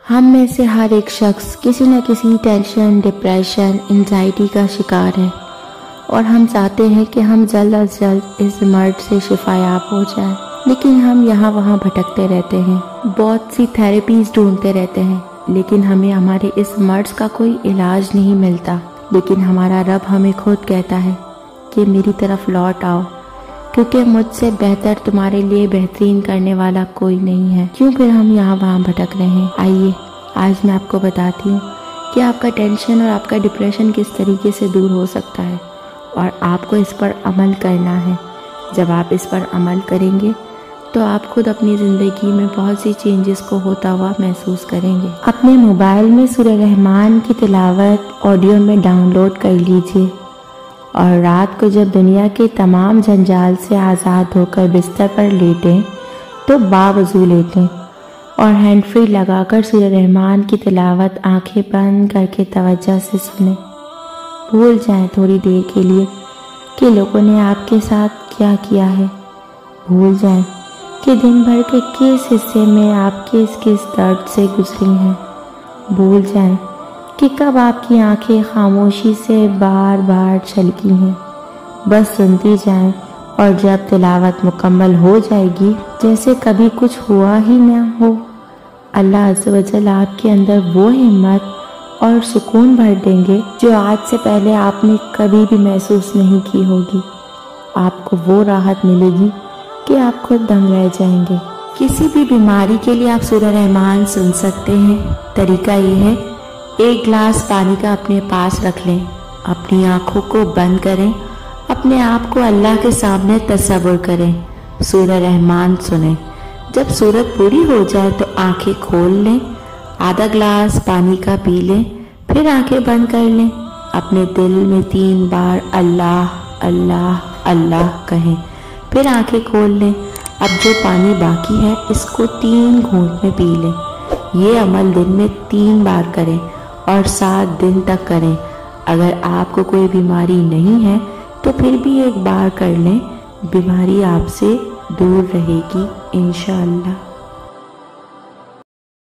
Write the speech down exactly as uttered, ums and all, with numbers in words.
ہم میں سے ہر ایک شخص کسی نہ کسی ٹینشن، ڈپریشن، انزائٹی کا شکار ہے، اور ہم چاہتے ہیں کہ ہم جلد از جلد اس مرض سے شفا یاب ہو جائیں، لیکن ہم یہاں وہاں بھٹکتے رہتے ہیں، بہت سی تھیراپیز ڈھونڈتے رہتے ہیں، لیکن ہمیں ہمارے اس مرض کا کوئی علاج نہیں ملتا۔ لیکن ہمارا رب ہمیں خود کہتا ہے کہ میری طرف لوٹ آؤ، کیونکہ مجھ سے بہتر تمہارے لیے بہترین کرنے والا کوئی نہیں ہے۔ کیوں پھر ہم یہاں وہاں بھٹک رہے ہیں؟ آئیے آج میں آپ کو بتاتی ہوں کہ آپ کا ٹینشن اور آپ کا ڈپریشن کس طریقے سے دور ہو سکتا ہے، اور آپ کو اس پر عمل کرنا ہے۔ جب آپ اس پر عمل کریں گے تو آپ خود اپنی زندگی میں بہت سی چینجز کو ہوتا ہوا محسوس کریں گے۔ اپنے موبائل میں سورہ رحمان کی تلاوت آڈیو میں ڈاؤن لوڈ کر لیجئے، اور رات کو جب دنیا کے تمام جنجال سے آزاد ہو کر بستر پر لیٹیں تو باوضو لیٹیں اور ہینڈ فری لگا کر سورہ رحمان کی تلاوت آنکھیں بند کر کے توجہ سے سنیں۔ بھول جائیں تھوڑی دیر کے لیے کہ لوگوں نے آپ کے ساتھ کیا کیا ہے، بھول جائیں کہ دن بھر کے کس حصے میں آپ کس کس درد سے گزری ہیں، بھول جائیں کہ کب آپ کی آنکھیں خاموشی سے بار بار چھلکی ہیں۔ بس سنتی جائیں، اور جب تلاوت مکمل ہو جائے گی جیسے کبھی کچھ ہوا ہی نہ ہو، اللہ عز و جل آپ کے اندر وہ ہمت اور سکون بھر دیں گے جو آج سے پہلے آپ نے کبھی بھی محسوس نہیں کی ہوگی۔ آپ کو وہ راحت ملے گی کہ آپ خود دنگ رہ جائیں گے۔ کسی بھی بیماری کے لیے آپ سورہ رحمان سن سکتے ہیں۔ طریقہ یہ ہے، ایک گلاس پانی کا اپنے پاس رکھ لیں، اپنی آنکھوں کو بند کریں، اپنے آپ کو اللہ کے سامنے تصور کریں، سورہ رحمان سنیں۔ جب سورت پوری ہو جائے تو آنکھیں کھول لیں، آدھا گلاس پانی کا پی لیں، پھر آنکھیں بند کر لیں، اپنے دل میں تین بار اللہ اللہ اللہ کہیں، پھر آنکھیں کھول لیں۔ اب جو پانی باقی ہے اس کو تین گھونٹ میں پی لیں۔ یہ عمل دن میں تین بار کریں اور سات دن تک کریں۔ اگر آپ کو کوئی بیماری نہیں ہے تو پھر بھی ایک بار کر لیں، بیماری آپ سے دور رہے گی انشاءاللہ۔